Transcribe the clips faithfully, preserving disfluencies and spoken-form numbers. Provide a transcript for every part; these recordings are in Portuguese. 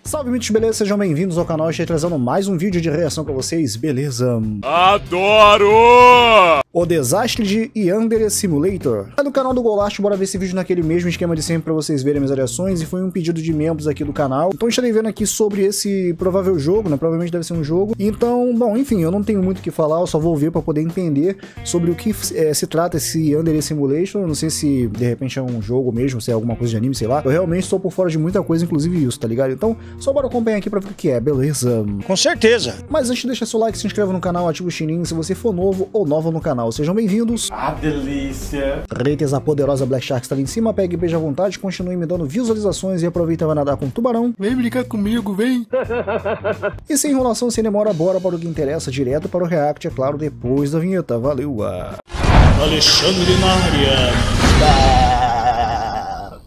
Salve, mitos, beleza? Sejam bem-vindos ao canal. Estou trazendo mais um vídeo de reação pra vocês, beleza? Adoro! O desastre de Yandere Simulator. É do canal do Golast, bora ver esse vídeo naquele mesmo esquema de sempre pra vocês verem minhas reações. E foi um pedido de membros aqui do canal. Então estarei vendo aqui sobre esse provável jogo, né? Provavelmente deve ser um jogo. Então, bom, enfim, eu não tenho muito o que falar, eu só vou ver pra poder entender sobre o que é, se trata esse Yandere Simulator. Eu não sei se de repente é um jogo mesmo, se é alguma coisa de anime, sei lá. Eu realmente estou por fora de muita coisa, inclusive isso, tá ligado? Então, só bora acompanhar aqui pra ver o que é, beleza? Com certeza. Mas antes, deixa seu like, se inscreva no canal, ativa o sininho se você for novo ou nova no canal. Sejam bem-vindos. Ah, delícia. Reiters, a poderosa Black Shark está ali em cima, pegue e beija à vontade, continue me dando visualizações e aproveita e vai nadar com o tubarão. Vem brincar comigo, vem. E sem enrolação, sem demora, bora para o que interessa, direto para o react, é claro, depois da vinheta. Valeu! Alexandre na área.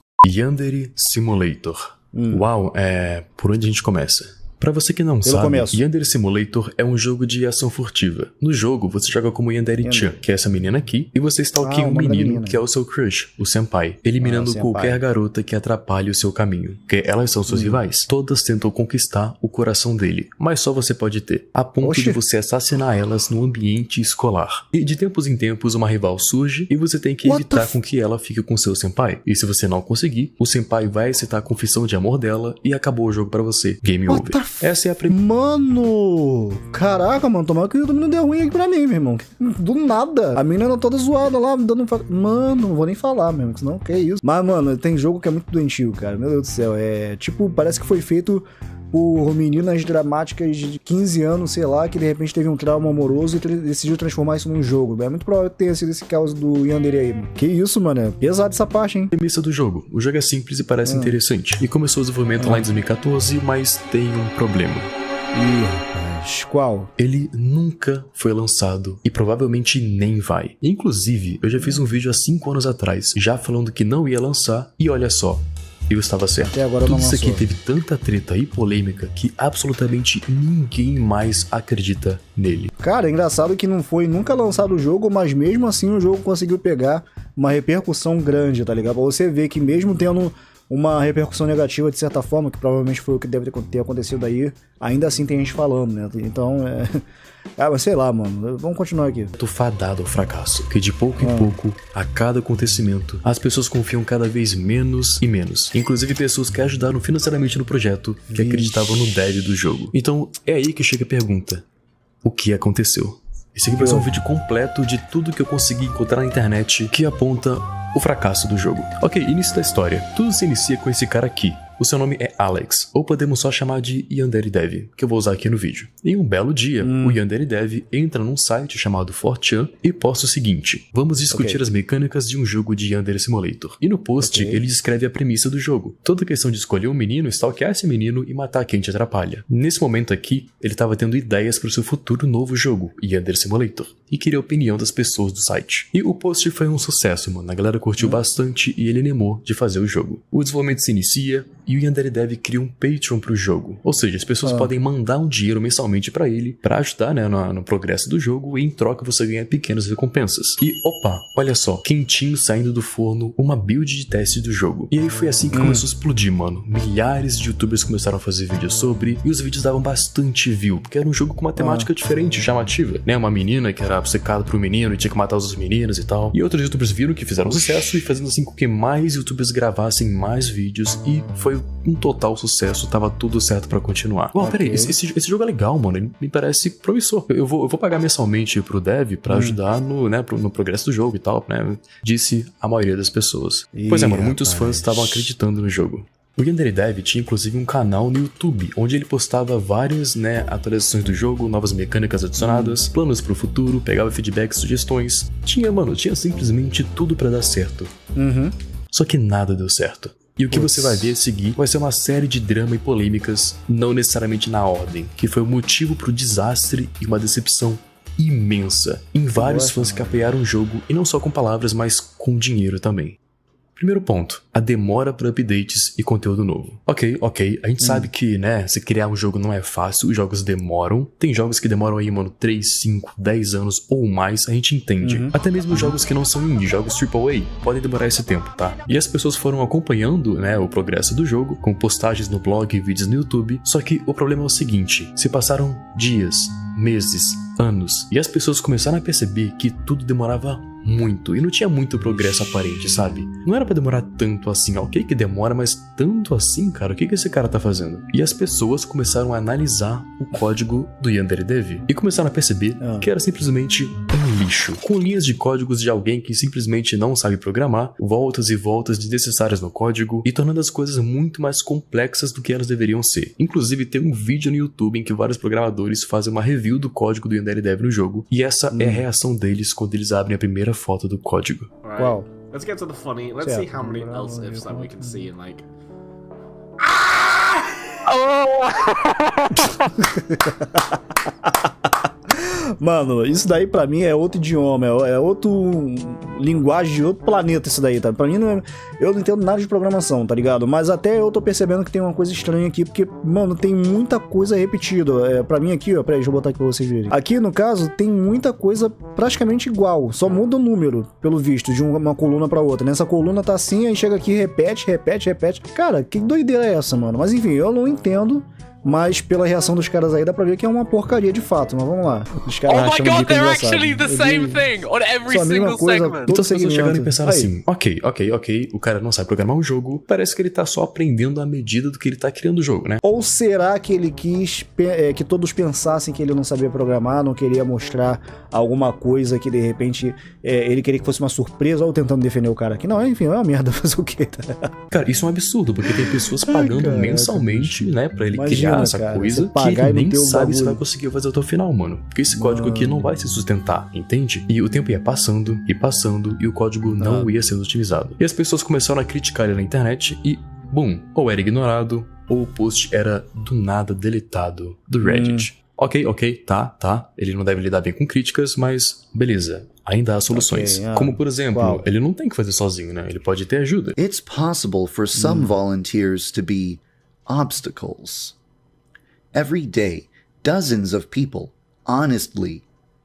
Yandere Simulator. Hum. Uau, é... por onde a gente começa? Pra você que não Pelo sabe, começo. Yandere Simulator é um jogo de ação furtiva. No jogo, você joga como Yandere-chan, que é essa menina aqui, e você stalkeia Ah, um menino que é o seu crush, o senpai, eliminando Ah, o senpai. qualquer garota que atrapalhe o seu caminho, porque elas são suas Hum. rivais. Todas tentam conquistar o coração dele, mas só você pode ter, a ponto Oxi. de você assassinar elas no ambiente escolar. E de tempos em tempos, uma rival surge e você tem que What evitar the f- com que ela fique com seu senpai. E se você não conseguir, o senpai vai aceitar a confissão de amor dela e acabou o jogo pra você. Game What over. the f- Essa é a primeira. Mano! Caraca, mano, tomara que o YouTube não deu ruim aqui pra mim, meu irmão. Do nada. A menina toda zoada lá, dando um... fa- Mano, não vou nem falar mesmo, senão que é isso. Mas, mano, tem jogo que é muito doentio, cara. Meu Deus do céu. É tipo, parece que foi feito por meninas dramáticas de quinze anos, sei lá, que de repente teve um trauma amoroso e tra- decidiu transformar isso num jogo. É muito provável que tenha sido esse caso do Yandere aí, mano. Que isso, mano. É pesado essa parte, hein? Premissa do jogo. O jogo é simples e parece Ah. interessante. E começou o desenvolvimento lá em dois mil e quatorze, mas tem um problema. Ih, rapaz. Qual? Ele nunca foi lançado e provavelmente nem vai. Inclusive, eu já fiz um vídeo há cinco anos atrás, já falando que não ia lançar, e olha só, eu estava certo. Até agora Tudo não isso aqui lançou. teve tanta treta e polêmica que absolutamente ninguém mais acredita nele. Cara, é engraçado que não foi nunca lançado o jogo, mas mesmo assim o jogo conseguiu pegar uma repercussão grande, tá ligado? Pra você ver que mesmo tendo uma repercussão negativa de certa forma, que provavelmente foi o que deve ter acontecido aí, ainda assim tem gente falando, né? Então, é... Ah, mas sei lá, mano. Vamos continuar aqui. Tô fadado ao fracasso, que de pouco Ah. em pouco, a cada acontecimento, as pessoas confiam cada vez menos e menos. Inclusive pessoas que ajudaram financeiramente no projeto, que Vixe. acreditavam no dev do jogo. Então, é aí que chega a pergunta. O que aconteceu? Esse aqui vai ser um vídeo completo de tudo que eu consegui encontrar na internet que aponta o fracasso do jogo. Ok, início da história. Tudo se inicia com esse cara aqui. O seu nome é Alex, ou podemos só chamar de Yandere Dev, que eu vou usar aqui no vídeo. Em um belo dia, Hum. o Yandere Dev entra num site chamado four chan e posta o seguinte: vamos discutir Ok. as mecânicas de um jogo de Yandere Simulator. E no post, Ok. ele descreve a premissa do jogo. Toda a questão de escolher um menino, stalkear esse menino e matar quem te atrapalha. Nesse momento aqui, ele estava tendo ideias para o seu futuro novo jogo, Yandere Simulator, e queria a opinião das pessoas do site. E o post foi um sucesso, mano. A galera curtiu bastante e ele animou de fazer o jogo. O desenvolvimento se inicia e o Yandere Dev cria um Patreon pro jogo. Ou seja, as pessoas Ah. podem mandar um dinheiro mensalmente pra ele pra ajudar, né, no, no progresso do jogo, e em troca você ganha pequenas recompensas. E opa, olha só, quentinho saindo do forno, uma build de teste do jogo. E aí foi assim que Hum. começou a explodir, mano. Milhares de youtubers começaram a fazer vídeos sobre, e os vídeos davam bastante view, porque era um jogo com uma temática diferente, chamativa, né? Uma menina que era obcecada por um menino e tinha que matar os outros meninos e tal. E outros youtubers viram que fizeram sucesso e fazendo assim com que mais youtubers gravassem mais vídeos, e foi um total sucesso, tava tudo certo pra continuar. Bom, Ok. peraí, esse, esse, esse jogo é legal, mano, ele me parece promissor. Eu vou, eu vou pagar mensalmente pro dev pra Hum. ajudar no, né, pro- no progresso do jogo e tal, né? Disse a maioria das pessoas. Ih, Pois é, mano, muitos rapaz. fãs estavam acreditando no jogo. O Yandere Dev tinha inclusive um canal no YouTube, onde ele postava várias, né, atualizações do jogo, novas mecânicas adicionadas, planos pro futuro, pegava feedbacks, sugestões. Tinha, mano, tinha simplesmente tudo pra dar certo. Uhum. Só que nada deu certo. E o que Puts. você vai ver a seguir vai ser uma série de drama e polêmicas, não necessariamente na ordem, que foi o motivo pro desastre e uma decepção imensa em vários Nossa, fãs que mano. apoiaram o jogo, e não só com palavras, mas com dinheiro também. Primeiro ponto, a demora para updates e conteúdo novo. Ok, ok, a gente hum. sabe que, né, se criar um jogo não é fácil, os jogos demoram. Tem jogos que demoram aí, mano, três, cinco, dez anos ou mais, a gente entende. Uhum. Até mesmo jogos que não são indie, jogos triple A, podem demorar esse tempo, tá? E as pessoas foram acompanhando, né, o progresso do jogo, com postagens no blog e vídeos no YouTube, só que o problema é o seguinte, se passaram dias, meses, anos, e as pessoas começaram a perceber que tudo demorava muito, e não tinha muito progresso aparente, sabe? Não era pra demorar tanto assim, ok que demora, mas tanto assim, cara, o que que esse cara tá fazendo? E as pessoas começaram a analisar o código do Yandere Dev, e começaram a perceber ah. que era simplesmente um lixo, com linhas de códigos de alguém que simplesmente não sabe programar, voltas e voltas desnecessárias no código, e tornando as coisas muito mais complexas do que elas deveriam ser. Inclusive, tem um vídeo no YouTube em que vários programadores fazem uma review do código do Yandere Dev no jogo, e essa hum. é a reação deles quando eles abrem a primeira foto do código. Right. Wow. Let's get to the funny. Let's yeah. see how many else ifs that we can see in like. Mano, isso daí pra mim é outro idioma, é outro linguagem de outro planeta isso daí, tá? Pra mim não é... Eu não entendo nada de programação, tá ligado? Mas até eu tô percebendo que tem uma coisa estranha aqui, porque, mano, tem muita coisa repetida. É, pra mim aqui, ó, peraí, deixa eu botar aqui pra vocês verem. Aqui, no caso, tem muita coisa praticamente igual, só muda o número, pelo visto, de uma coluna pra outra. Nessa coluna tá assim, aí chega aqui, repete, repete, repete. Cara, que doideira é essa, mano? Mas enfim, eu não entendo. Mas pela reação dos caras aí dá pra ver que é uma porcaria de fato, mas vamos lá. Os caras oh my god, they're actually the same thing on every single segment. Então as pessoas chegaram e pensaram assim, ok, ok, ok, o cara não sabe programar um jogo, parece que ele tá só aprendendo à medida do que ele tá criando o jogo, né? Ou será que ele quis é, que todos pensassem que ele não sabia programar, não queria mostrar alguma coisa que de repente é, ele queria que fosse uma surpresa, ou tentando defender o cara aqui? Não, enfim, é uma merda fazer o quê? Cara, isso é um absurdo, porque tem pessoas pagando Ai, mensalmente, né, pra ele Imagina. criar essa cara, coisa que ele nem sabe se vai conseguir fazer até o final, mano. Porque esse mano. código aqui não vai se sustentar, entende? E o tempo ia passando e passando e o código não ah. ia sendo otimizado. E as pessoas começaram a criticar ele na internet e, bum, ou era ignorado ou o post era do nada deletado do Reddit. Hum. Ok, ok, tá, tá. Ele não deve lidar bem com críticas, mas beleza. Ainda há soluções. Okay, yeah. Como, por exemplo, wow. ele não tem que fazer sozinho, né? Ele pode ter ajuda. It's possible for some hum. volunteers to be obstacles. Every day, dozens of people, honestly,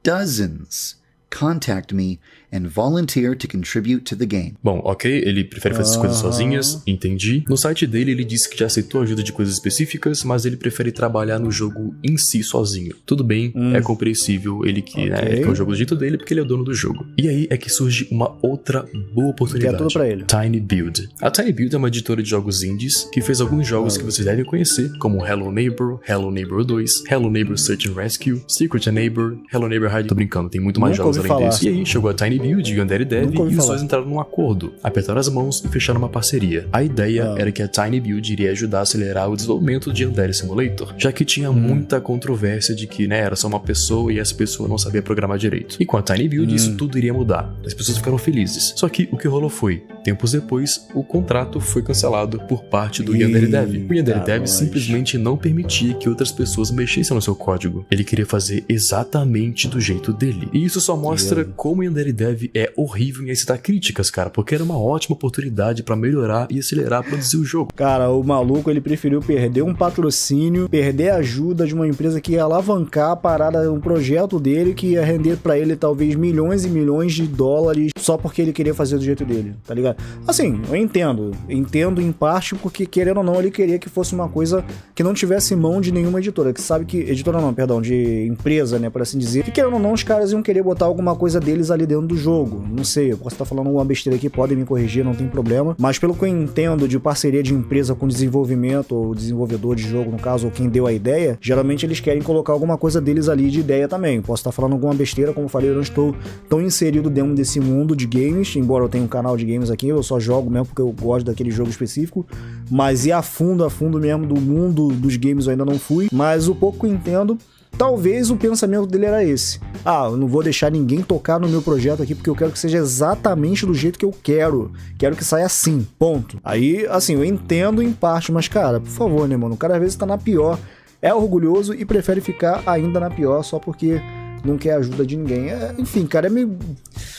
dozens, contact me and volunteer to contribute to the game. Bom, ok, ele prefere fazer as coisas sozinhas, entendi. No site dele, ele disse que já aceitou ajuda de coisas específicas, mas ele prefere trabalhar no jogo em si sozinho. Tudo bem, hum. é compreensível, ele que, okay. né, que é o jogo do jeito dele, porque ele é o dono do jogo. E aí é que surge uma outra boa oportunidade. Que é tudo pra ele. Tiny Build. A Tiny Build é uma editora de jogos indies que fez alguns jogos ah. que vocês devem conhecer, como Hello Neighbor, Hello Neighbor dois, Hello Neighbor Search and Rescue, Secret Neighbor, Hello Neighbor Hide. Tô brincando, tem muito mais Nunca jogos além falar. desse. E aí chegou a Tiny Build e o Yandere Dev e os dois entraram num acordo, apertaram as mãos e fecharam uma parceria. A ideia ah. era que a Tiny Build iria ajudar a acelerar o desenvolvimento de Yandere Simulator, já que tinha hum. muita controvérsia de que, né, era só uma pessoa e essa pessoa não sabia programar direito. E com a Tiny Build hum. isso tudo iria mudar. As pessoas ficaram felizes. Só que o que rolou foi, tempos depois, o contrato foi cancelado por parte do Yandere Dev. O Yandere Dev simplesmente não permitia que outras pessoas mexessem no seu código. Ele queria fazer exatamente do jeito dele. E isso só mostra yeah. como o Yandere Dev é horrível em aceitar críticas, cara, porque era uma ótima oportunidade pra melhorar e acelerar produzir o jogo. Cara, o maluco, ele preferiu perder um patrocínio, perder a ajuda de uma empresa que ia alavancar a parada, um projeto dele que ia render pra ele talvez milhões e milhões de dólares só porque ele queria fazer do jeito dele, tá ligado? Assim, eu entendo, entendo em parte porque, querendo ou não, ele queria que fosse uma coisa que não tivesse mão de nenhuma editora, que sabe que, editora não, perdão, de empresa, né, por assim dizer, que querendo ou não, os caras iam querer botar alguma coisa deles ali dentro do jogo, não sei, eu posso estar falando alguma besteira aqui, podem me corrigir, não tem problema, mas pelo que eu entendo de parceria de empresa com desenvolvimento, ou desenvolvedor de jogo, no caso, ou quem deu a ideia, geralmente eles querem colocar alguma coisa deles ali de ideia também. Posso estar falando alguma besteira, como eu falei, eu não estou tão inserido dentro desse mundo de games, embora eu tenha um canal de games aqui, eu só jogo mesmo porque eu gosto daquele jogo específico, mas ir a fundo, a fundo mesmo do mundo dos games eu ainda não fui, mas o pouco que eu entendo, talvez o pensamento dele era esse. Ah, eu não vou deixar ninguém tocar no meu projeto aqui porque eu quero que seja exatamente do jeito que eu quero. Quero que saia assim, ponto. Aí, assim, eu entendo em parte, mas, cara, por favor, né, mano? O cara às vezes tá na pior, é orgulhoso e prefere ficar ainda na pior só porque não quer ajuda de ninguém. É, enfim, cara, é meio...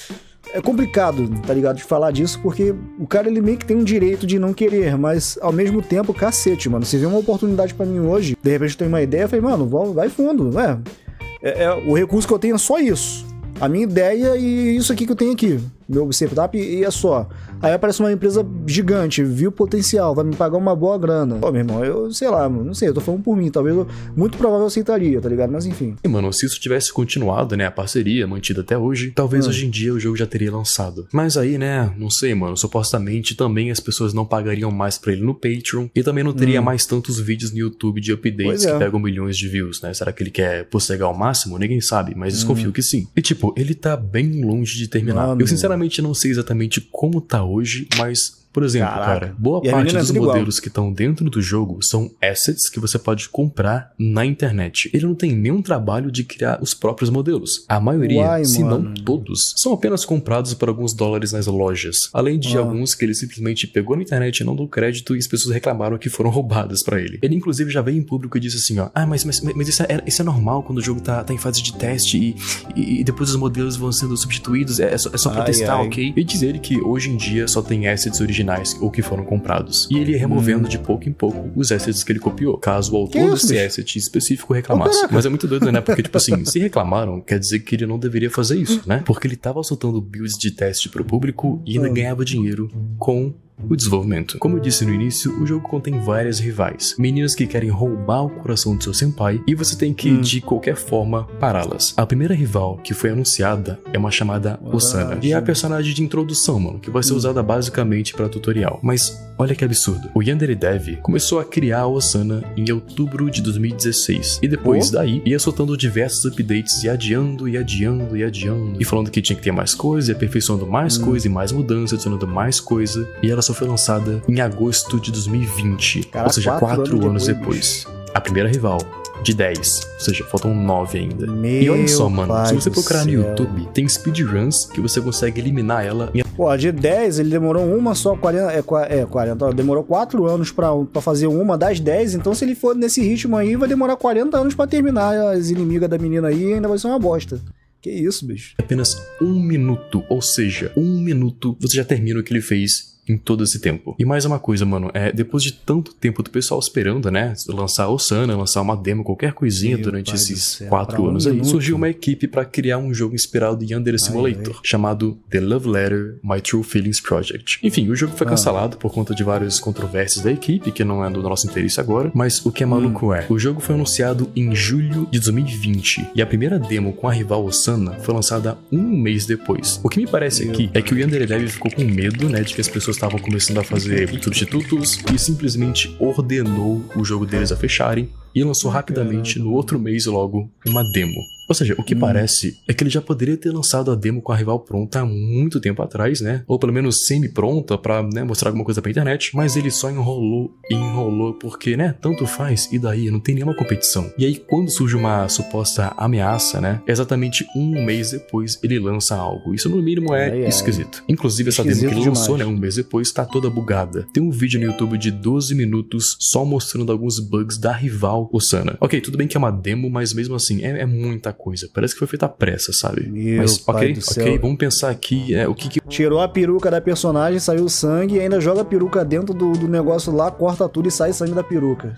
é complicado, tá ligado, de falar disso, porque o cara, ele meio que tem um direito de não querer, mas ao mesmo tempo, cacete, mano. Se vê uma oportunidade pra mim hoje, de repente eu tenho uma ideia, eu falei, mano, vai fundo, né? É, é, o recurso que eu tenho é só isso. A minha ideia e isso aqui que eu tenho aqui. Meu setup e é só. Aí aparece uma empresa gigante, viu o potencial, vai me pagar uma boa grana. Pô, meu irmão, eu sei lá, não sei, eu tô falando por mim, talvez eu, muito provável eu aceitaria, tá ligado? Mas enfim. E, mano, se isso tivesse continuado, né, a parceria mantida até hoje, talvez hum. hoje em dia o jogo já teria lançado. Mas aí, né, não sei, mano, supostamente também as pessoas não pagariam mais pra ele no Patreon e também não teria hum. mais tantos vídeos no YouTube de updates é. que pegam milhões de views, né? Será que ele quer possegar ao máximo? Ninguém sabe, mas desconfio hum. que sim. E tipo, ele tá bem longe de terminar. Mano. Eu sinceramente não sei exatamente como tá hoje, mas... Por exemplo, Caraca. cara, boa e parte dos modelos igual. que estão dentro do jogo são assets que você pode comprar na internet. Ele não tem nenhum trabalho de criar os próprios modelos. A maioria, Uai, se mano. não todos, são apenas comprados por alguns dólares nas lojas. Além de ah. alguns que ele simplesmente pegou na internet, não deu crédito e as pessoas reclamaram que foram roubadas pra ele. Ele inclusive já veio em público e disse assim, ó, ah, mas, mas, mas isso, é, isso é normal quando o jogo tá, tá em fase de teste e, e, e depois os modelos vão sendo substituídos, é, é só, é só pra ai, testar, ai. ok? E dizer que hoje em dia só tem assets originais ou que foram comprados. E ele ia removendo hum. de pouco em pouco os assets que ele copiou, caso o autor desse asset específico reclamasse. Oh, Mas é muito doido, né? Porque, tipo assim, se reclamaram, quer dizer que ele não deveria fazer isso, né? Porque ele tava soltando builds de teste pro público e ainda hum. ganhava dinheiro com o desenvolvimento. Como eu disse no início, o jogo contém várias rivais, meninas que querem roubar o coração do seu senpai e você tem que, hum. de qualquer forma, pará-las. A primeira rival que foi anunciada é uma chamada Osana, e é a personagem de introdução, mano, que vai ser hum. usada basicamente para tutorial. Mas olha que absurdo. O Yandere Dev começou a criar a Osana em outubro de dois mil e dezesseis, e depois oh. daí ia soltando diversos updates e adiando, e adiando, e adiando, e falando que tinha que ter mais coisa, e aperfeiçoando mais hum. coisa, e mais mudança, adicionando mais coisa, e ela só foi lançada em agosto de dois mil e vinte, Cara, ou seja, quatro, quatro anos depois. depois. A primeira rival, de dez, ou seja, faltam nove ainda. Meu e olha só, mano, se você procurar no YouTube, tem speedruns que você consegue eliminar ela em... Pô, de dez, ele demorou uma só, quarenta, é, é quarenta, demorou quatro anos pra, pra fazer uma das dez, então se ele for nesse ritmo aí, vai demorar quarenta anos pra terminar as inimigas da menina aí e ainda vai ser uma bosta. Que isso, bicho? Apenas um minuto, ou seja, um minuto você já termina o que ele fez em todo esse tempo. E mais uma coisa, mano, é, depois de tanto tempo do pessoal esperando, né, lançar a Osana, lançar uma demo, qualquer coisinha Meu durante esses céu, quatro anos um aí, minuto. surgiu uma equipe pra criar um jogo inspirado em Yandere Simulator, ai, ai. chamado The Love Letter My True Feelings Project. Enfim, o jogo foi cancelado ah. por conta de várias controvérsias da equipe, que não é do nosso interesse agora, mas o que é maluco hum. é, o jogo foi anunciado em julho de dois mil e vinte, e a primeira demo com a rival Osana foi lançada um mês depois. O que me parece Meu aqui Deus. é que o Yandere Dev ficou com medo, né, de que as pessoas estavam começando a fazer substitutos e simplesmente ordenou o jogo deles a fecharem e lançou rapidamente no outro mês logo uma demo. Ou seja, o que hum. parece é que ele já poderia ter lançado a demo com a rival pronta há muito tempo atrás, né? Ou pelo menos semi-pronta pra, né, mostrar alguma coisa pra internet, mas ele só enrolou e enrolou porque, né, tanto faz, e daí? Não tem nenhuma competição. E aí, quando surge uma suposta ameaça, né, exatamente um mês depois ele lança algo. Isso no mínimo é ai, esquisito. Ai. Inclusive essa esquisito demo que ele lançou, demais. né, um mês depois, tá toda bugada. Tem um vídeo no YouTube de doze minutos só mostrando alguns bugs da rival Osana. Ok, tudo bem que é uma demo, mas mesmo assim, é, é muita coisa. Parece que foi feita à pressa, sabe? Meu Mas, ok, ok, céu. vamos pensar aqui, é, o que que... Tirou a peruca da personagem, saiu sangue e ainda joga a peruca dentro do, do negócio lá, corta tudo e sai sangue da peruca.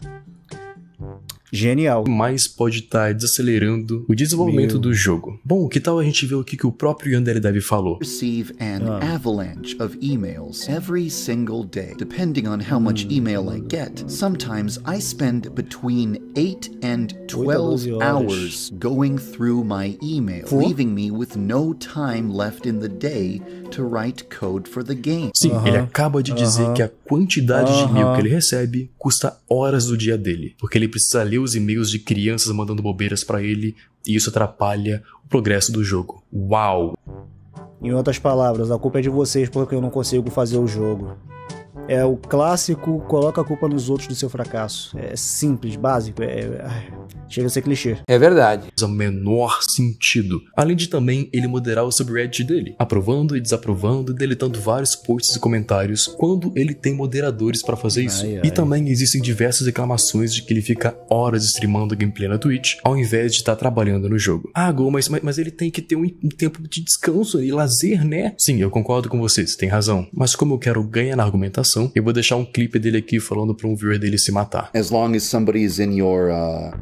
Genial. Mas pode estar desacelerando o desenvolvimento Meu. do jogo. Bom, que tal a gente ver o que, que o próprio Yandere Dev falou? Receive an ah. avalanche of emails every single day. Depending on how much email I get, sometimes I spend between eight and twelve hours going through my email, For? leaving me with no time left in the day to write code for the game. Sim, uh-huh. ele acaba de dizer uh-huh. que a quantidade uh-huh. de e-mail que ele recebe custa horas do dia dele, porque ele precisa ler os e-mails de crianças mandando bobeiras pra ele e isso atrapalha o progresso do jogo. Uau! Em outras palavras, a culpa é de vocês porque eu não consigo fazer o jogo. É o clássico, coloca a culpa nos outros do seu fracasso. É simples, básico, é... chega a ser clichê. É verdade. O menor sentido. Além de também ele moderar o subreddit dele, aprovando e desaprovando e deletando vários posts e comentários quando ele tem moderadores pra fazer isso. Ai, ai. E também existem diversas reclamações de que ele fica horas streamando gameplay na Twitch ao invés de estar trabalhando no jogo. Ah, Go, mas, mas, mas ele tem que ter um, um tempo de descanso e lazer, né? Sim, eu concordo com você, você tem razão. Mas como eu quero ganhar na argumentação, eu vou deixar um clipe dele aqui falando pra um viewer dele se matar. As long as somebody is in your, uh,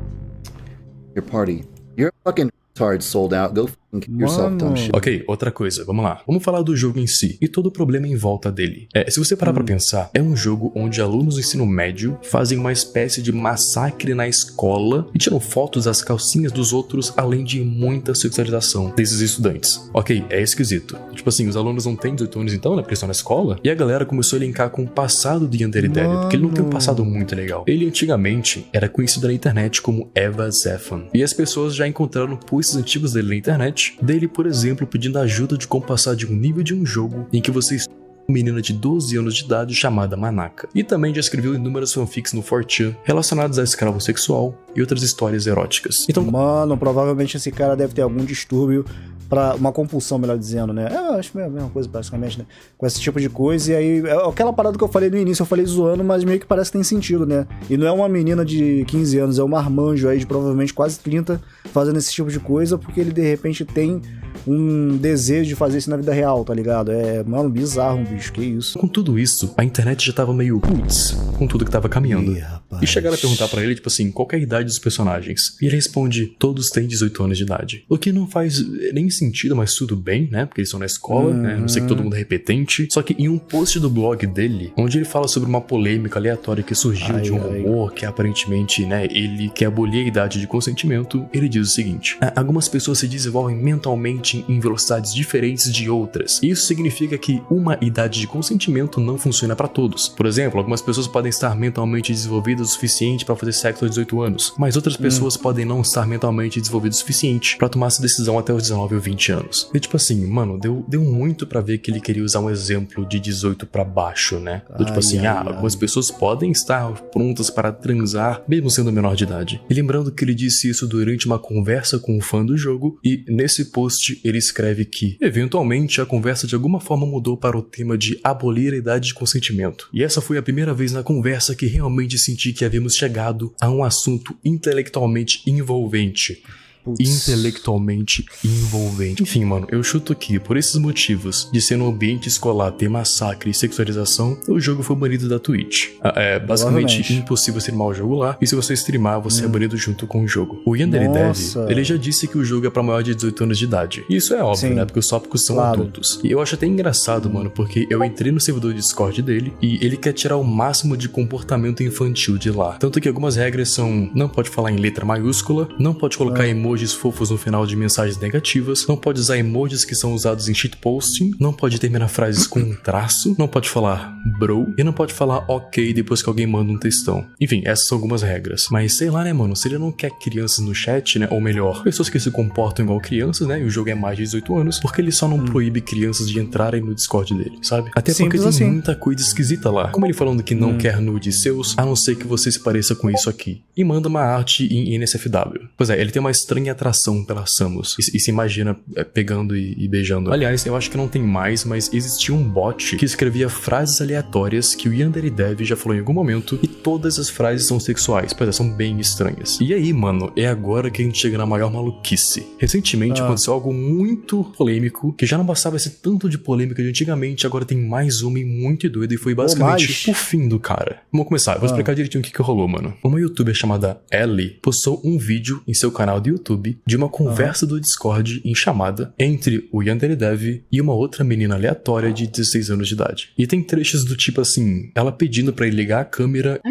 your party. You're fucking retard sold out. Go fucking kill yourself, dumb shit. Ok, outra coisa, vamos lá. Vamos falar do jogo em si e todo o problema em volta dele. É, se você parar hum. pra pensar, é um jogo onde alunos do ensino médio fazem uma espécie de massacre na escola e tiram fotos das calcinhas dos outros, além de muita sexualização desses estudantes. Ok, é esquisito. Tipo assim, os alunos não têm dezoito anos então, né, porque estão na escola, e a galera começou a linkar com o passado do Yandere Dev, porque ele não tem um passado muito legal. Ele antigamente era conhecido na internet como Eva Zephan, e as pessoas já encontraram posts antigos dele na internet, dele, por exemplo, pedindo ajuda de como passar de um nível de um jogo em que você uma menina de doze anos de idade chamada Manaka. E também já escreveu inúmeras fanfics no four chan relacionadas a escravo sexual e outras histórias eróticas. Então, mano, provavelmente esse cara deve ter algum distúrbio, pra uma compulsão, melhor dizendo, né? Eu acho que é a mesma coisa, basicamente, né? Com esse tipo de coisa. E aí, aquela parada que eu falei no início, eu falei zoando, mas meio que parece que tem sentido, né? E não é uma menina de quinze anos, é um marmanjo aí de provavelmente quase trinta fazendo esse tipo de coisa, porque ele de repente tem um desejo de fazer isso na vida real, tá ligado? É, mano, bizarro, bicho, que isso. Com tudo isso, a internet já tava meio putz com tudo que tava caminhando. Ih, e chegaram a perguntar pra ele, tipo assim, qual que é a idade dos personagens? E ele responde, todos têm dezoito anos de idade. O que não faz nem sentido, mas tudo bem, né? Porque eles estão na escola, uhum. né? Não sei que todo mundo é repetente. Só que em um post do blog dele, onde ele fala sobre uma polêmica aleatória que surgiu ai, de um rumor que aparentemente, né, ele quer abolir a idade de consentimento, ele diz o seguinte: algumas pessoas se desenvolvem mentalmente em velocidades diferentes de outras. Isso significa que uma idade de consentimento não funciona para todos. Por exemplo, algumas pessoas podem estar mentalmente desenvolvidas o suficiente para fazer sexo aos dezoito anos, mas outras pessoas hum. podem não estar mentalmente desenvolvidas o suficiente para tomar essa decisão até os dezenove ou vinte anos. E tipo assim, mano, deu, deu muito pra ver que ele queria usar um exemplo de dezoito pra baixo, né? Do, tipo ai, assim, ai, ah, ai. algumas pessoas podem estar prontas para transar, mesmo sendo menor de idade. E lembrando que ele disse isso durante uma conversa com um fã do jogo, e nesse post ele escreve que, eventualmente, a conversa de alguma forma mudou para o tema de abolir a idade de consentimento. E essa foi a primeira vez na conversa que realmente senti que havíamos chegado a um assunto intelectualmente envolvente. Putz. Intelectualmente envolvente. Enfim, mano, eu chuto que, por esses motivos de ser no ambiente escolar ter massacre e sexualização, o jogo foi banido da Twitch. É basicamente impossível streamar o jogo lá, e se você streamar, você hum. é banido junto com o jogo. O Yandere Dev, ele já disse que o jogo é pra maior de dezoito anos de idade. E isso é óbvio, sim, né? Porque os tópicos são claro. adultos. E eu acho até engraçado, mano, porque eu entrei no servidor Discord dele e ele quer tirar o máximo de comportamento infantil de lá. Tanto que algumas regras são: não pode falar em letra maiúscula, não pode colocar ah. emojis fofos no final de mensagens negativas, não pode usar emojis que são usados em shitposting, não pode terminar frases com um traço, não pode falar bro e não pode falar ok depois que alguém manda um textão. Enfim, essas são algumas regras. Mas sei lá, né, mano, se ele não quer crianças no chat, né, ou melhor, pessoas que se comportam igual crianças, né, e o jogo é mais de dezoito anos, porque ele só não hum. proíbe crianças de entrarem no Discord dele, sabe? Até porque Simples tem assim. muita coisa esquisita lá. Como ele falando que não hum. quer nudes seus, a não ser que você se pareça com isso aqui. E manda uma arte em N S F W. Pois é, ele tem uma estranha atração pela Samus e, e se imagina é, pegando e, e beijando. Aliás, eu acho que não tem mais, mas existia um bot que escrevia frases aleatórias que o Yandere Dev já falou em algum momento, e todas as frases são sexuais, pois é, são bem estranhas. E aí, mano, é agora que a gente chega na maior maluquice. Recentemente ah. aconteceu algo muito polêmico, que já não bastava esse tanto de polêmica de antigamente, agora tem mais uma e muito doida, e foi basicamente oh, o fim do cara. Vamos começar, eu vou ah. explicar direitinho o que que rolou, mano. Uma youtuber chamada Ellie postou um vídeo em seu canal do YouTube de uma conversa uhum. do Discord em chamada entre o Yandere Dev e uma outra menina aleatória de dezesseis anos de idade. E tem trechos do tipo assim, ela pedindo pra ele ligar a câmera.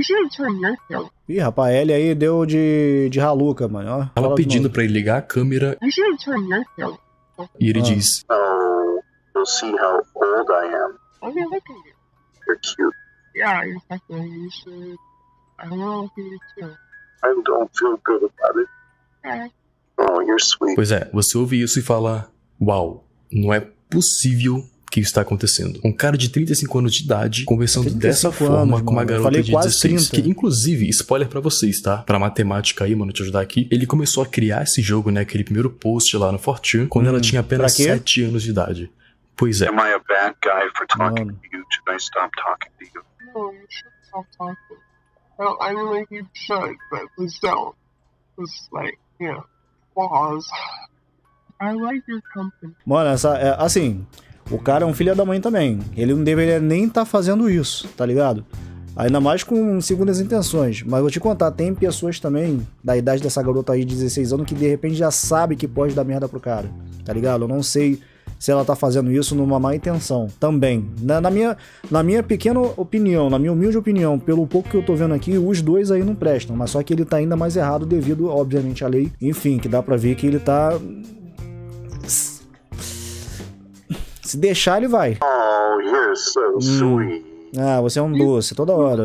Ih, rapaz, ele aí deu de, de raluca, mano. Ó, ela pedindo pra ele ligar a câmera. E ele ah. diz: Oh, you'll see how old I am. Oh, yeah, look at you. You're cute. Yeah, you're fucking you should. I don't know if you too. I don't feel good about it. Yeah. Oh, you're sweet. Pois é, você ouve isso e fala: uau, não é possível que está acontecendo. Um cara de trinta e cinco anos de idade conversando dessa forma anos, com uma mano. garota de dezesseis. trinta. Que, inclusive, spoiler pra vocês, tá? Pra matemática aí, mano, te ajudar aqui. Ele começou a criar esse jogo, né? Aquele primeiro post lá no four chan, quando hum, ela tinha apenas sete anos de idade. Pois é. Am I a bad guy for talking mano. to you? Should I stop talking to you? No, you should stop talking. Well, I mean, like, you should, but please don't. Just, like, you know, pause. I like your company. Mano, essa, é, assim, o cara é um filho da mãe também. Ele não deveria nem estar tá fazendo isso, tá ligado? Ainda mais com segundas intenções. Mas vou te contar, tem pessoas também, da idade dessa garota aí de dezesseis anos, que de repente já sabe que pode dar merda pro cara, tá ligado? Eu não sei se ela tá fazendo isso numa má intenção também. Na, na, minha, na minha pequena opinião, na minha humilde opinião, pelo pouco que eu tô vendo aqui, os dois aí não prestam. Mas só que ele tá ainda mais errado devido, obviamente, à lei. Enfim, que dá pra ver que ele tá... Se deixar, ele vai. Oh, you're so hum. sweet. Ah, você é um doce, toda hora.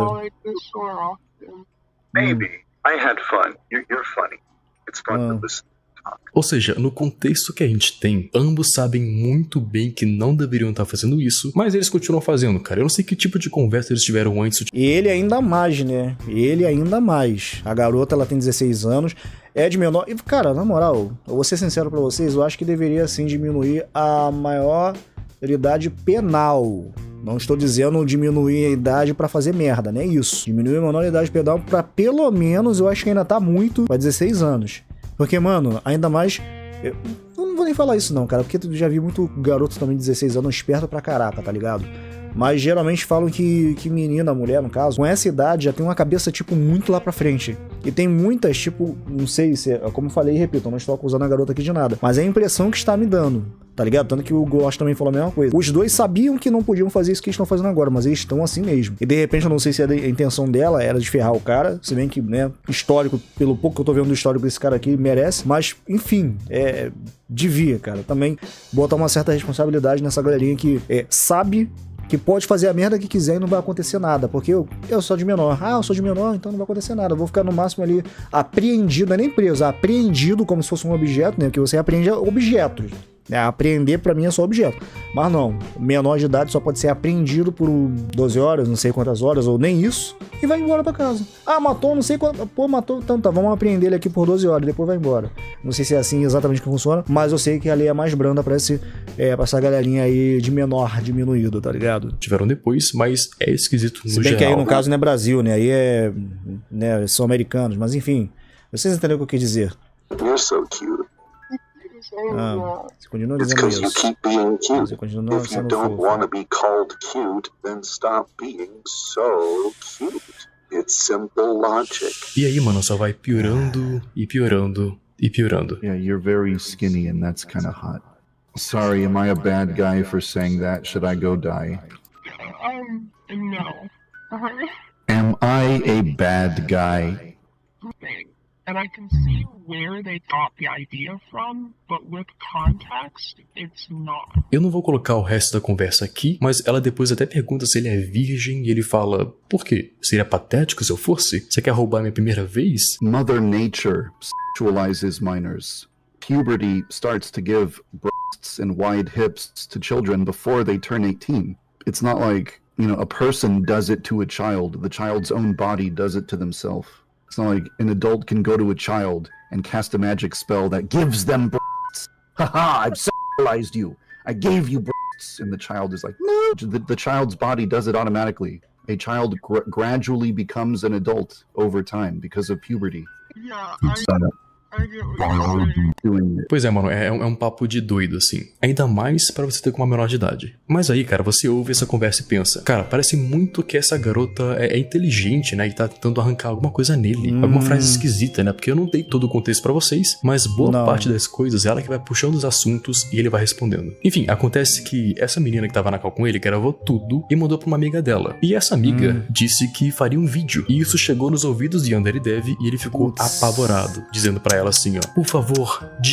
Maybe. I had fun. You're, you're funny. It's fun ah. to listen. Ou seja, no contexto que a gente tem, ambos sabem muito bem que não deveriam estar fazendo isso, mas eles continuam fazendo, cara. Eu não sei que tipo de conversa eles tiveram antes. Ele ainda mais, né? Ele ainda mais. A garota, ela tem dezesseis anos, é de menor... E, cara, na moral, eu vou ser sincero pra vocês, eu acho que deveria, sim, diminuir a maioridade penal. Não estou dizendo diminuir a idade pra fazer merda, não é isso. Diminuir a maioridade penal pra, pelo menos, eu acho que ainda tá muito, pra dezesseis anos. Porque, mano, ainda mais... Eu não vou nem falar isso não, cara, porque tu já vi muito garoto também de dezesseis anos esperto pra caraca, tá ligado? Mas geralmente falam que, que menina, mulher, no caso, com essa idade já tem uma cabeça, tipo, muito lá pra frente. E tem muitas, tipo, não sei se... Como eu falei e repito, eu não estou acusando a garota aqui de nada. Mas é a impressão que está me dando, tá ligado? Tanto que o Ghost também falou a mesma coisa. Os dois sabiam que não podiam fazer isso que eles estão fazendo agora, mas eles estão assim mesmo. E de repente eu não sei se a intenção dela era de ferrar o cara, se bem que, né, histórico, pelo pouco que eu tô vendo do histórico desse cara aqui, merece. Mas, enfim, é... devia, cara, também botar uma certa responsabilidade nessa galerinha que é, sabe... que pode fazer a merda que quiser e não vai acontecer nada, porque eu, eu sou de menor. Ah, eu sou de menor, então não vai acontecer nada. Eu vou ficar no máximo ali apreendido, não é nem preso, apreendido como se fosse um objeto, né? Porque você apreende objetos. É, apreender pra mim é só objeto. Mas não, menor de idade só pode ser apreendido por doze horas, não sei quantas horas, ou nem isso, e vai embora pra casa. Ah, matou, não sei quanto. Pô, matou, então tá, vamos apreender ele aqui por doze horas, depois vai embora. Não sei se é assim exatamente que funciona, mas eu sei que a lei é mais branda pra, esse, é, pra essa galerinha aí de menor diminuído, tá ligado? Tiveram depois, mas é esquisito no geral. Se bem geral. que aí no caso não é Brasil, né? Aí é. Né, são americanos, mas enfim. Vocês entenderam o que eu quis dizer? You're so cute. Ah, você continua It's dizendo because you isso. keep being cute. Você continua If you sendo don't fofo. want to be called cute, then stop being so cute. It's simple logic. E aí, mano, só vai piorando e piorando e piorando. Yeah, you're very skinny and that's kind of hot. Sorry, am I a bad guy for saying that? Should I go die? Um, no. Am I a bad guy? And I can see where they got the idea from, but with context, it's not. Eu não vou colocar o resto da conversa aqui, mas ela depois até pergunta se ele é virgem e ele fala, por quê? Seria patético se eu fosse? Você quer roubar minha primeira vez? Mother Nature sexualizes minors. Puberty starts to give breasts and wide hips to children before they turn eighteen. It's not like, you know, a person does it to a child. The child's own body does it to themselves. It's not like an adult can go to a child and cast a magic spell that gives them breasts. Haha, I've sexualized you. I gave you breasts. And the child is like, no. The, the child's body does it automatically. A child gr- gradually becomes an adult over time because of puberty. Yeah, I, I get what you're saying. Doing it. Pois é, mano, é, é um papo de doido, assim. Ainda mais pra você ter com uma menor de idade. Mas aí, cara, você ouve essa conversa e pensa, cara, parece muito que essa garota é, é inteligente, né? E tá tentando arrancar alguma coisa nele. Hum. Alguma frase esquisita, né? Porque eu não dei todo o contexto pra vocês, mas boa Não. parte das coisas é ela que vai puxando os assuntos e ele vai respondendo. Enfim, acontece que essa menina que tava na cal com ele gravou tudo e mandou pra uma amiga dela. E essa amiga Hum. disse que faria um vídeo. E isso chegou nos ouvidos de Yandere Dev e ele ficou Putz. apavorado, dizendo pra ela assim, ó, por favor, diga,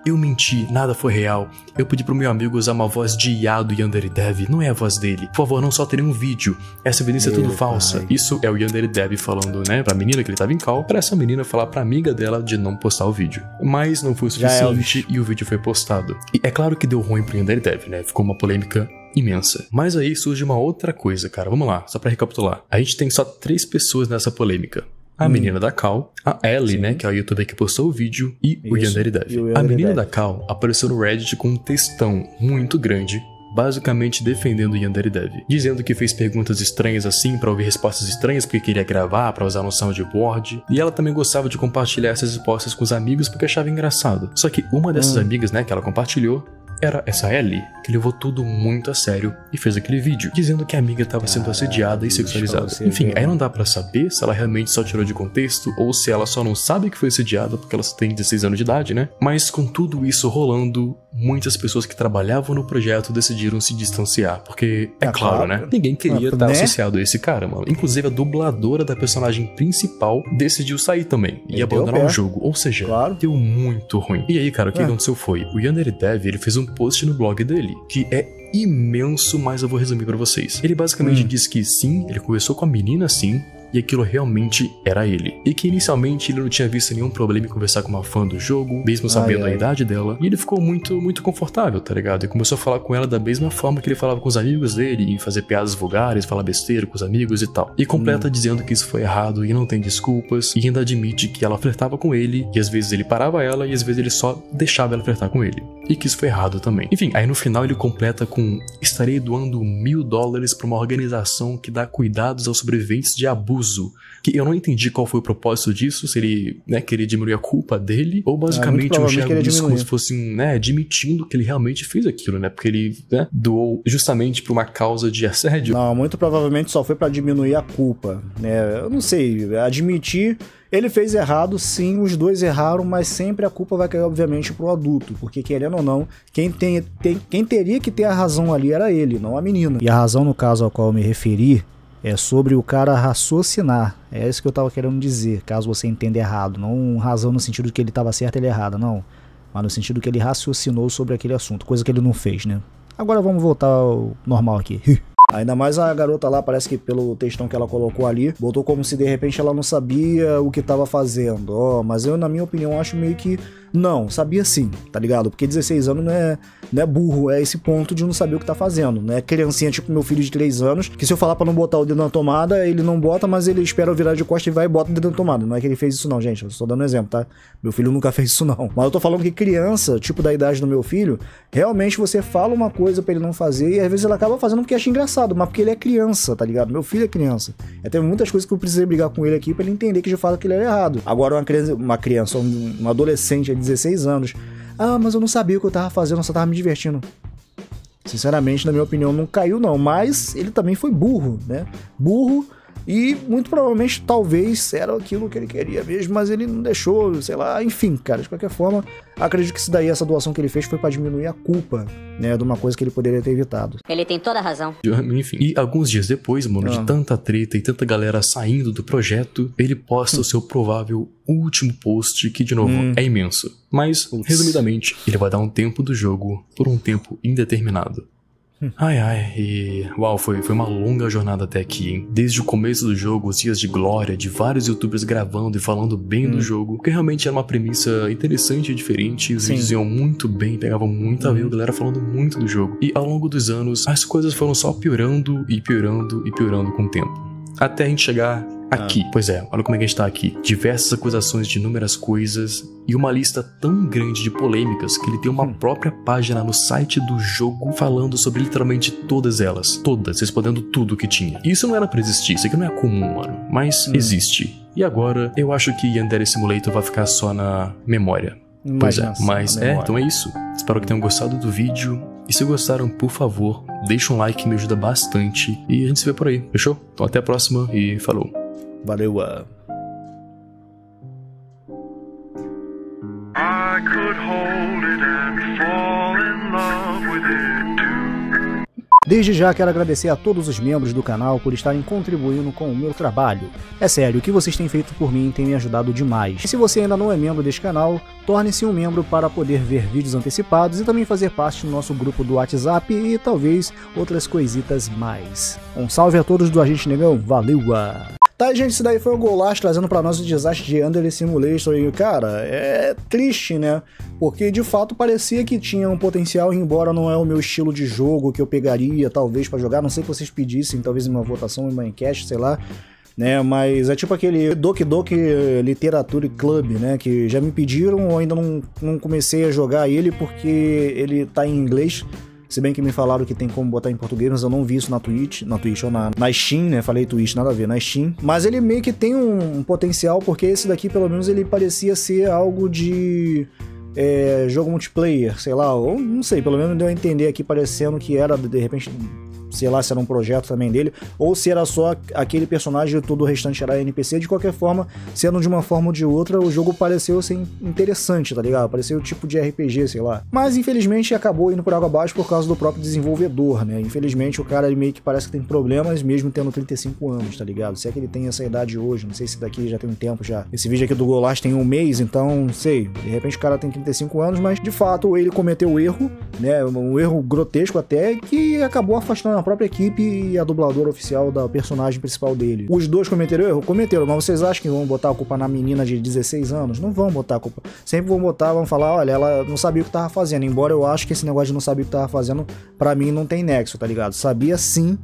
eu menti, nada foi real. Eu pedi pro meu amigo usar uma voz de I A do Yandere Dev, não é a voz dele. Por favor, não soltem nenhum vídeo. Essa evidência é tudo Meu falsa. pai. Isso é o Yandere Dev falando, né, pra menina que ele tava em call, pra essa menina falar pra amiga dela de não postar o vídeo. Mas não foi o suficiente e o vídeo foi postado. E é claro que deu ruim pro Yandere Dev, né? Ficou uma polêmica imensa. Mas aí surge uma outra coisa, cara. Vamos lá, só pra recapitular. A gente tem só três pessoas nessa polêmica. A hum. menina da Cal, a Ellie, Sim. né, que é a youtuber que postou o vídeo, e Isso. o Yandere Dev. E o Yandere a menina Dev. da Cal apareceu no Reddit com um textão muito grande, basicamente defendendo o Yandere Dev, dizendo que fez perguntas estranhas assim pra ouvir respostas estranhas porque queria gravar, pra usar no soundboard, e ela também gostava de compartilhar essas respostas com os amigos porque achava engraçado. Só que uma dessas hum. amigas, né, que ela compartilhou, era essa Ellie, que levou tudo muito a sério e fez aquele vídeo, dizendo que a amiga estava sendo assediada e sexualizada. Enfim, aí não dá pra saber se ela realmente só tirou de contexto ou se ela só não sabe que foi assediada porque ela só tem dezesseis anos de idade, né? Mas com tudo isso rolando, muitas pessoas que trabalhavam no projeto decidiram se distanciar, porque, é, é claro, claro, né? Ninguém queria estar né? associado a esse cara, mano. Inclusive a dubladora da personagem principal decidiu sair também e, e abandonar o jogo, ou seja, claro. deu muito ruim. E aí, cara, o que é. aconteceu foi, o Yandere Dev, ele fez um post no blog dele, que é imenso, mas eu vou resumir pra vocês. Ele basicamente hum. disse que sim, ele conversou com a menina sim, e aquilo realmente era ele. E que inicialmente ele não tinha visto nenhum problema em conversar com uma fã do jogo, mesmo sabendo ai, ai. a idade dela. E ele ficou muito, muito confortável, tá ligado? E começou a falar com ela da mesma forma que ele falava com os amigos dele, e fazer piadas vulgares, falar besteira com os amigos e tal. E completa hum. dizendo que isso foi errado e não tem desculpas, e ainda admite que ela flertava com ele, e às vezes ele parava ela, e às vezes ele só deixava ela flertar com ele. E que isso foi errado também. Enfim, aí no final ele completa com: estarei doando mil dólares pra uma organização que dá cuidados aos sobreviventes de abuso. Que eu não entendi qual foi o propósito disso, se ele, né, queria diminuir a culpa dele, ou basicamente eu enxergo isso como se fosse, né, admitindo que ele realmente fez aquilo, né, porque ele, né, doou justamente pra uma causa de assédio. Não, muito provavelmente só foi pra diminuir a culpa, né, eu não sei, admitir... Ele fez errado, sim, os dois erraram, mas sempre a culpa vai cair, obviamente, pro adulto, porque querendo ou não, quem, tem, tem, quem teria que ter a razão ali era ele, não a menina. E a razão, no caso ao qual eu me referi, é sobre o cara raciocinar. É isso que eu tava querendo dizer, caso você entenda errado. Não razão no sentido de que ele tava certo e ele errado, não. Mas no sentido que ele raciocinou sobre aquele assunto, coisa que ele não fez, né? Agora vamos voltar ao normal aqui. Ainda mais a garota lá, parece que pelo textão que ela colocou ali, botou como se de repente ela não sabia o que tava fazendo. Ó, oh, mas eu, na minha opinião, acho meio que não, sabia sim, tá ligado? Porque dezesseis anos não é, não é burro, é esse ponto de não saber o que tá fazendo. Não é criancinha tipo meu filho de três anos, que se eu falar pra não botar o dedo na tomada, ele não bota, mas ele espera eu virar de costa e vai e bota o dedo na tomada. Não é que ele fez isso não, gente, eu tô dando um exemplo, tá? Meu filho nunca fez isso não. Mas eu tô falando que criança, tipo da idade do meu filho, realmente você fala uma coisa pra ele não fazer e às vezes ele acaba fazendo porque acha engraçado, mas porque ele é criança, tá ligado? Meu filho é criança. É, tem muitas coisas que eu precisei brigar com ele aqui pra ele entender que de fato que ele era errado. Agora uma criança, uma criança, um, um adolescente de dezesseis anos, ah, mas eu não sabia o que eu tava fazendo, eu só tava me divertindo. Sinceramente, na minha opinião, não caiu não, mas ele também foi burro, né? Burro e muito provavelmente, talvez, era aquilo que ele queria mesmo, mas ele não deixou, sei lá, enfim, cara, de qualquer forma, acredito que isso daí, essa doação que ele fez foi pra diminuir a culpa, né, de uma coisa que ele poderia ter evitado. Ele tem toda a razão. Enfim, e alguns dias depois, mano, ah. de tanta treta e tanta galera saindo do projeto, ele posta hum. o seu provável último post, que, de novo, hum. é imenso. Mas, Ups. resumidamente, ele vai dar um tempo do jogo por um tempo indeterminado. Ai, ai, e... Uau, foi, foi uma longa jornada até aqui, hein? Desde o começo do jogo, os dias de glória, de vários youtubers gravando e falando bem hum. do jogo, porque realmente era uma premissa interessante e diferente, os Sim. vídeos iam muito bem, pegavam muito a ver, a galera falando muito do jogo. E ao longo dos anos, as coisas foram só piorando e piorando e piorando com o tempo. Até a gente chegar aqui. Ah. Pois é, olha como é que a gente tá aqui. Diversas acusações de inúmeras coisas e uma lista tão grande de polêmicas que ele tem uma hum. própria página no site do jogo falando sobre literalmente todas elas. Todas, respondendo tudo que tinha. E isso não era pra existir, isso aqui não é comum, mano. Mas hum. existe. E agora, eu acho que Yandere Simulator vai ficar só na memória. Pois é, mas é, então é isso. Espero que tenham gostado do vídeo. E se gostaram, por favor, deixa um like que me ajuda bastante. E a gente se vê por aí, fechou? Então até a próxima e falou. Valeu. Uh... I could hold it and fall in love with it too. Desde já quero agradecer a todos os membros do canal por estarem contribuindo com o meu trabalho. É sério, o que vocês têm feito por mim tem me ajudado demais. E se você ainda não é membro deste canal, torne-se um membro para poder ver vídeos antecipados e também fazer parte do nosso grupo do WhatsApp e talvez outras coisitas mais. Um salve a todos do Agente Negão, valeu! Tá, gente, isso daí foi o Golast trazendo pra nós o desastre de Under Simulator e, cara, é triste, né? Porque, de fato, parecia que tinha um potencial, embora não é o meu estilo de jogo que eu pegaria, talvez, pra jogar. Não sei que vocês pedissem, talvez em uma votação, em uma enquete, sei lá, né? Mas é tipo aquele Doki Doki Literature Club, né? Que já me pediram, ou ainda não, não comecei a jogar ele porque ele tá em inglês. Se bem que me falaram que tem como botar em português, mas eu não vi isso na Twitch, na Twitch ou na, na Steam, né? Falei Twitch, nada a ver, na Steam. Mas ele meio que tem um, um potencial, porque esse daqui, pelo menos, ele parecia ser algo de é, jogo multiplayer, sei lá, ou não sei, pelo menos deu a entender aqui parecendo que era, de repente, sei lá, se era um projeto também dele, ou se era só aquele personagem e todo o restante era N P C. De qualquer forma, sendo de uma forma ou de outra, o jogo pareceu ser interessante, tá ligado? Pareceu o tipo de R P G, sei lá. Mas, infelizmente, acabou indo por água abaixo por causa do próprio desenvolvedor, né? Infelizmente, o cara meio que parece que tem problemas, mesmo tendo trinta e cinco anos, tá ligado? Se é que ele tem essa idade hoje, não sei se daqui já tem um tempo já. Esse vídeo aqui do Golast tem um mês, então, não sei, de repente o cara tem trinta e cinco anos, mas, de fato, ele cometeu o erro, né? Um erro grotesco até, que acabou afastando a própria equipe e a dubladora oficial da personagem principal dele. Os dois cometeram erro? Cometeram, mas vocês acham que vão botar a culpa na menina de dezesseis anos? Não vão botar a culpa. Sempre vão botar, vão falar, olha, ela não sabia o que tava fazendo, embora eu acho que esse negócio de não saber o que tava fazendo, pra mim não tem nexo, tá ligado? Sabia sim,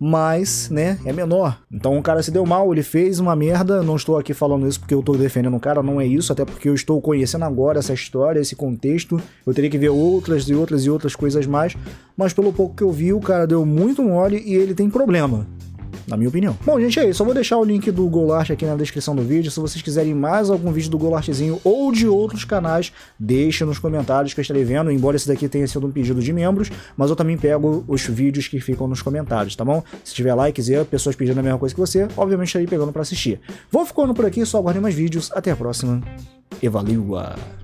mas, né, é menor. Então o cara se deu mal, ele fez uma merda, não estou aqui falando isso porque eu tô defendendo o cara, não é isso, até porque eu estou conhecendo agora essa história, esse contexto, eu teria que ver outras e outras e outras coisas mais, mas pelo pouco que eu vi, o cara deu muito mole e ele tem problema, na minha opinião. Bom, gente, é isso. Eu vou deixar o link do Golast aqui na descrição do vídeo. Se vocês quiserem mais algum vídeo do Golastzinho ou de outros canais, deixem nos comentários que eu estarei vendo, embora esse daqui tenha sido um pedido de membros, mas eu também pego os vídeos que ficam nos comentários, tá bom? Se tiver likes e pessoas pedindo a mesma coisa que você, obviamente estarei pegando pra assistir. Vou ficando por aqui, só aguardem mais vídeos. Até a próxima e valeu!